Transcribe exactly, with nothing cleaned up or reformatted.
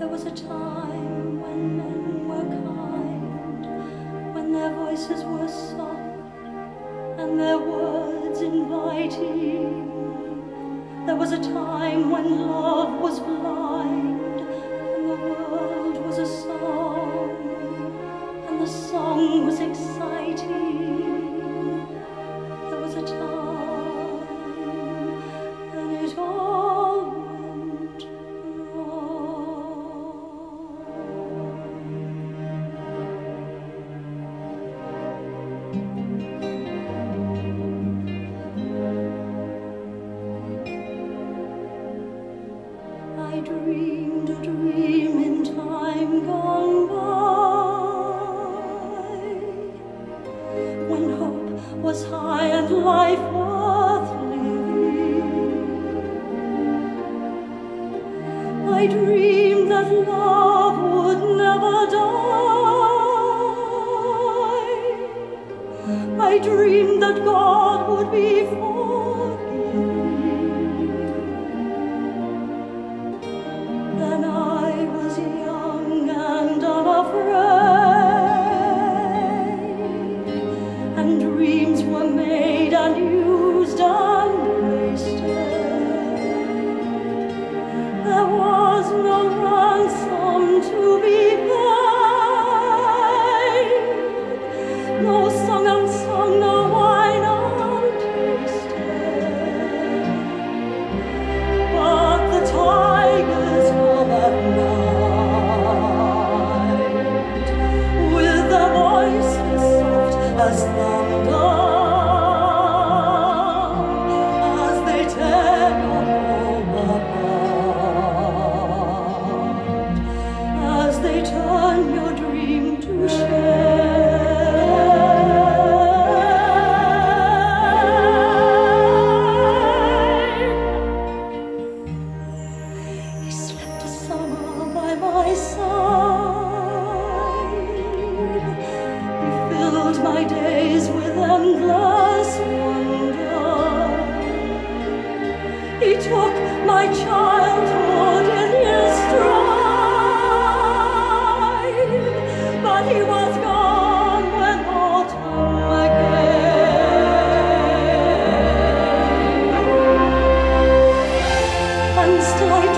There was a time when men were kind, when their voices were soft and their words inviting. There was a time when love was blind and the world was a song, and the song was exciting. There was a time when it all went I dreamed a dream in time gone by, when hope was high and life worth living. I dreamed that love would never die. I dreamed that God would be forgiving. Then I was young and unafraid, and dreams were made and used and wasted. There was no ransom to be paid, no song unsung, no wine untasted. But the tigers come at night, with their voices soft as thunder, as they tear your home apart, as they turn your dream to shame. He slept a summer by my side. He filled my days with endless wonder. He took my childhood in his stride, but he was gone when autumn came. And still I